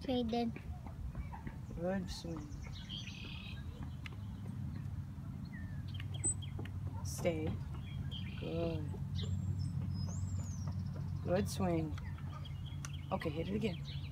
Traded. Good swing. Stay. Good. Good swing. Okay, hit it again.